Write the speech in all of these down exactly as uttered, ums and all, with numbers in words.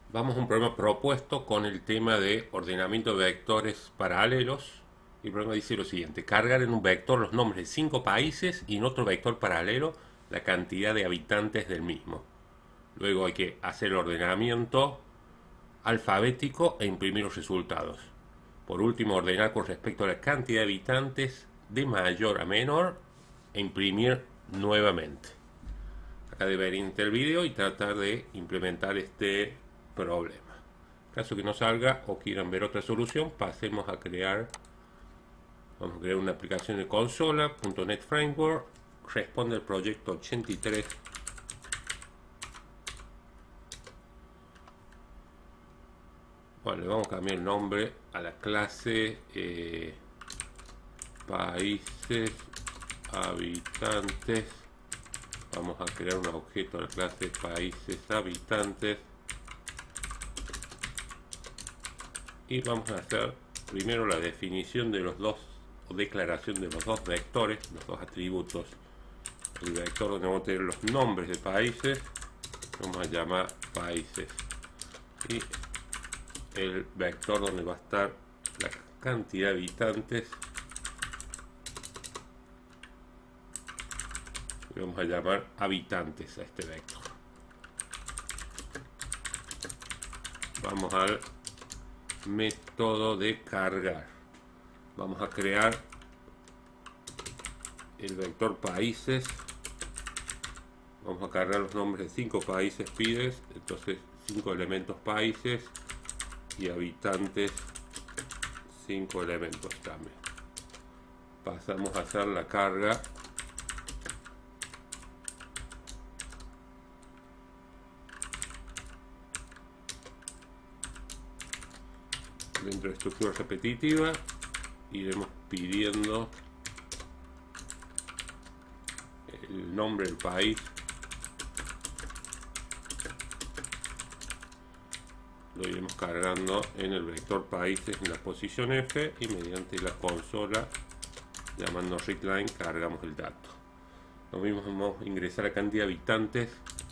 Vamos a un problema propuesto con el tema de ordenamiento de vectores paralelos. Y el problema dice lo siguiente: cargar en un vector los nombres de cinco países y en otro vector paralelo la cantidad de habitantes del mismo. Luego hay que hacer el ordenamiento alfabético e imprimir los resultados. Por último, ordenar con respecto a la cantidad de habitantes de mayor a menor e imprimir nuevamente. Acá debería ir el video y tratar de implementar este problema. En caso que no salga o quieran ver otra solución, pasemos a crear, vamos a crear una aplicación de consola punto net Framework. Responde al proyecto ochenta y tres. Bueno, le vamos a cambiar el nombre a la clase eh, países habitantes. Vamos a crear un objeto a la clase países habitantes y vamos a hacer primero la definición de los dos, o declaración de los dos vectores, los dos atributos. El vector donde vamos a tener los nombres de países, vamos a llamar países, y el vector donde va a estar la cantidad de habitantes, vamos a llamar habitantes a este vector. Vamos al método de cargar. Vamos a crear el vector países. Vamos a cargar los nombres de cinco países pides, entonces cinco elementos países y habitantes cinco elementos también. Pasamos a hacer la carga dentro de estructura repetitiva. Iremos pidiendo el nombre del país, lo iremos cargando en el vector países en la posición F, y mediante la consola llamando readline cargamos el dato. Lo mismo, vamos a ingresar la cantidad de habitantes.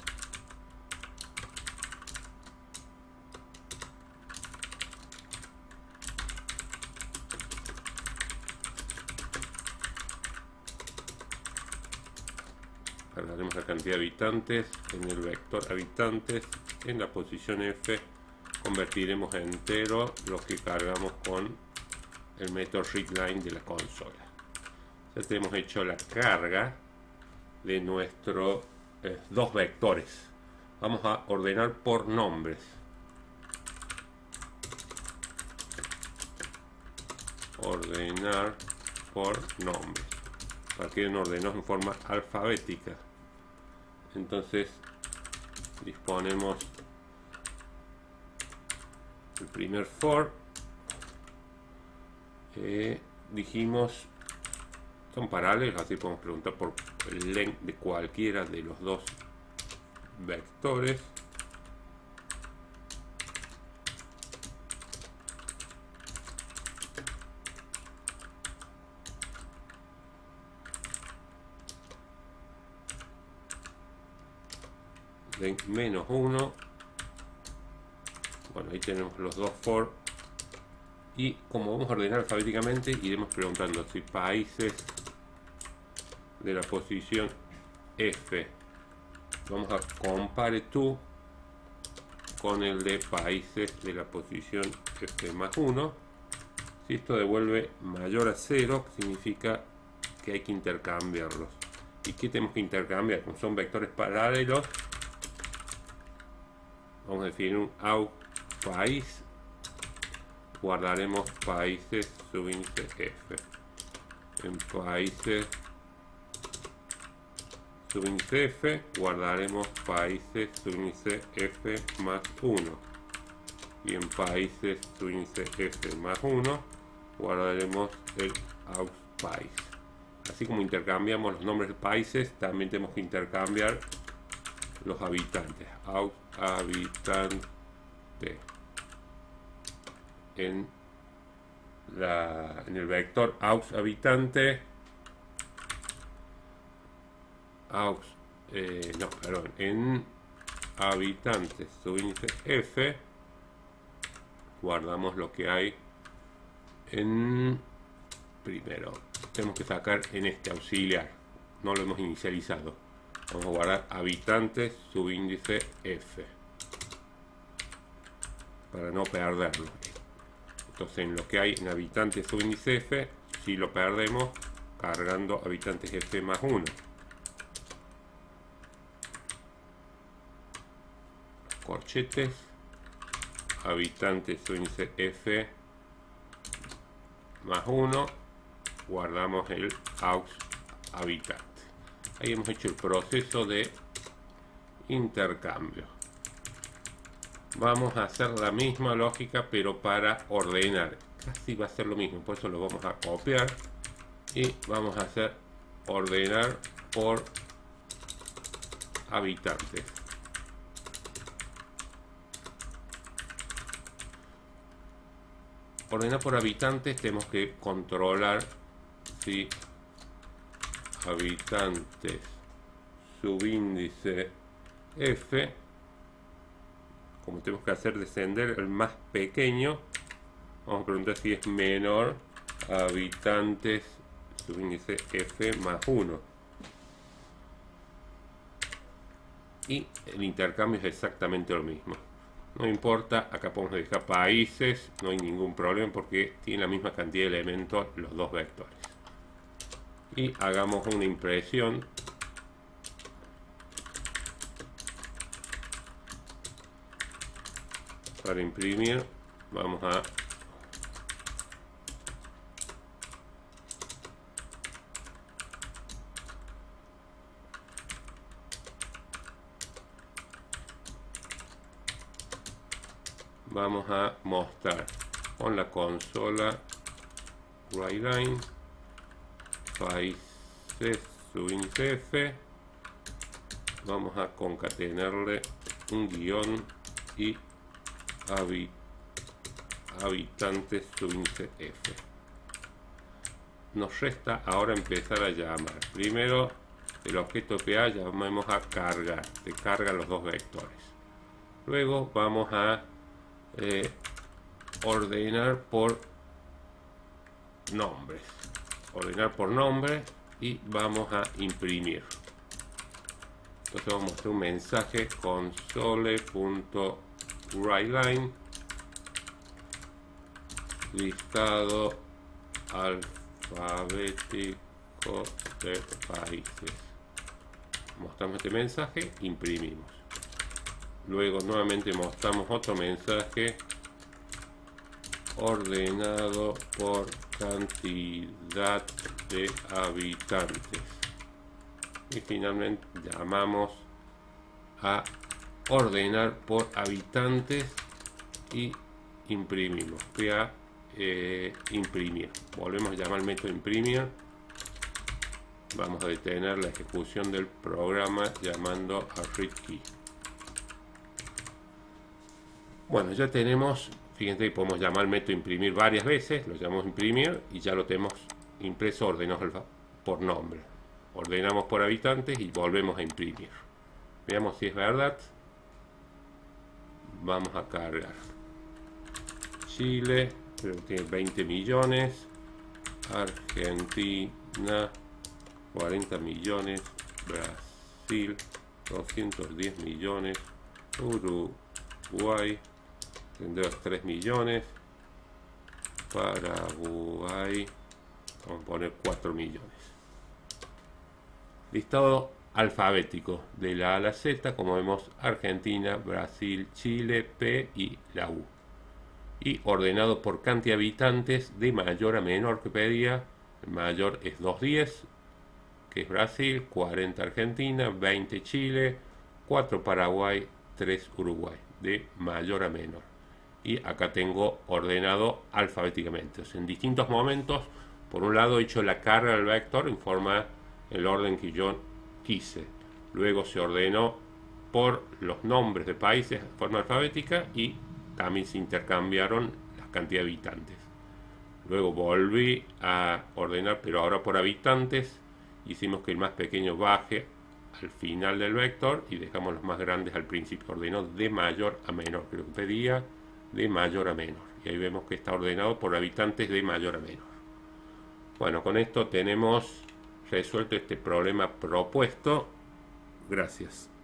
Cargaremos la cantidad de habitantes en el vector habitantes en la posición F. Convertiremos a entero lo que cargamos con el método readline de la consola. Ya tenemos hecho la carga de nuestros eh, dos vectores. Vamos a ordenar por nombres. Ordenar por nombres. Para que ordenemos en forma alfabética. Entonces disponemos el primer for. Eh, dijimos son paralelos, así podemos preguntar por el length de cualquiera de los dos vectores. Length menos uno. Bueno, ahí tenemos los dos for. Y como vamos a ordenar alfabéticamente, iremos preguntando si países de la posición F vamos a compare to con el de países de la posición F más uno. Si esto devuelve mayor a cero, significa que hay que intercambiarlos. ¿Y qué tenemos que intercambiar? Como son vectores paralelos, vamos a definir un out país. Guardaremos países subíndice F. En países subíndice F guardaremos países subíndice F más uno. Y en países subíndice F más uno guardaremos el out país. Así como intercambiamos los nombres de países, también tenemos que intercambiar los habitantes. Out habitante. En, la, en el vector aux habitante, aux, eh, no, perdón, en habitantes subíndice F, guardamos lo que hay en primero. Tenemos que sacar en este auxiliar, no lo hemos inicializado. Vamos a guardar habitantes subíndice F para no perderlo. Entonces, en lo que hay en habitantes subíndice F, si lo perdemos cargando habitantes F más uno. Corchetes, habitantes subíndice F más uno, guardamos el aux habitante. Ahí hemos hecho el proceso de intercambio. Vamos a hacer la misma lógica pero para ordenar. Casi va a ser lo mismo, por eso lo vamos a copiar y vamos a hacer ordenar por habitantes. Ordenar por habitantes, tenemos que controlar si habitantes subíndice F, como tenemos que hacer descender el más pequeño, vamos a preguntar si es menor habitantes subíndice F más uno. Y el intercambio es exactamente lo mismo. No importa, acá podemos dejar países, no hay ningún problema porque tiene la misma cantidad de elementos los dos vectores. Y hagamos una impresión. Para imprimir, vamos a vamos a mostrar con la consola WriteLine países subíndice F, vamos a concatenarle un guión y habit habitantes subíndice F. Nos resta ahora empezar a llamar. Primero el objeto P A llamemos a cargar, que carga los dos vectores. Luego vamos a Eh, ordenar por nombres, ordenar por nombres y vamos a imprimir. Entonces vamos a mostrar un mensaje console.writeLine listado alfabético de países. Mostramos este mensaje, imprimimos. Luego nuevamente mostramos otro mensaje ordenado por cantidad de habitantes. Y finalmente llamamos a ordenar por habitantes y imprimimos. Voy a eh, imprimir. Volvemos a llamar al método imprimir. Vamos a detener la ejecución del programa llamando a readKey. Bueno, ya tenemos, fíjense que podemos llamar al método imprimir varias veces, lo llamamos imprimir y ya lo tenemos impreso ordenado por nombre. Ordenamos por habitantes y volvemos a imprimir. Veamos si es verdad. Vamos a cargar. Chile, creo que tiene veinte millones. Argentina, cuarenta millones. Brasil, doscientos diez millones. Uruguay, tendrá tres millones. Paraguay, vamos a poner cuatro millones. Listado alfabético de la A a la Z, como vemos: Argentina, Brasil, Chile, P y la U. Y ordenado por cantidad de habitantes de mayor a menor que pedía. El mayor es doscientos diez, que es Brasil, cuarenta Argentina, veinte Chile, cuatro Paraguay, tres Uruguay, de mayor a menor. Y acá tengo ordenado alfabéticamente. O sea, en distintos momentos, por un lado he hecho la carga del vector en forma, el orden que yo quise. Luego se ordenó por los nombres de países de forma alfabética y también se intercambiaron las cantidades de habitantes. Luego volví a ordenar, pero ahora por habitantes. Hicimos que el más pequeño baje al final del vector y dejamos los más grandes al principio. Ordenó de mayor a menor, creo que pedía de mayor a menor. Y ahí vemos que está ordenado por habitantes de mayor a menor. Bueno, con esto tenemos resuelto este problema propuesto. Gracias.